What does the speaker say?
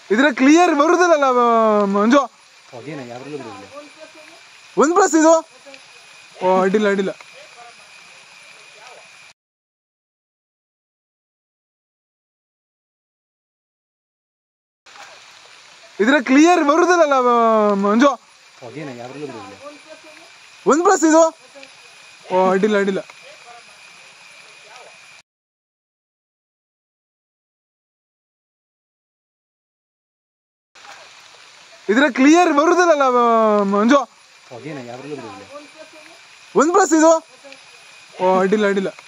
ಇದ್ರ ಕ್ಲಿಯರ್ ಬರುದಿಲ್ಲ ಮಂಜು. One plus ಇದು. ಓ ಅಡ್ಡಿಲ್ಲ ಅಡ್ಡಿಲ್ಲ. ಇದ್ರ ಕ್ಲಿಯರ್ ಬರುದಿಲ್ಲ ಮಂಜು. ಒನ್ ಪ್ಲಸ್ ಇದು. ಓ ಅಡ್ಡಿಲ್ಲ ಅಡ್ಡಿಲ್ಲ. ಇದ್ರ ಕ್ಲಿಯರ್ ಬರುದಿಲ್ಲ ಮಂಜು. ಒನ್ ಪ್ಲಸ್ ಇದು. ಓ ಅಡ್ಡಿಲ್ಲ ಅಡ್ಡಿಲ್ಲ.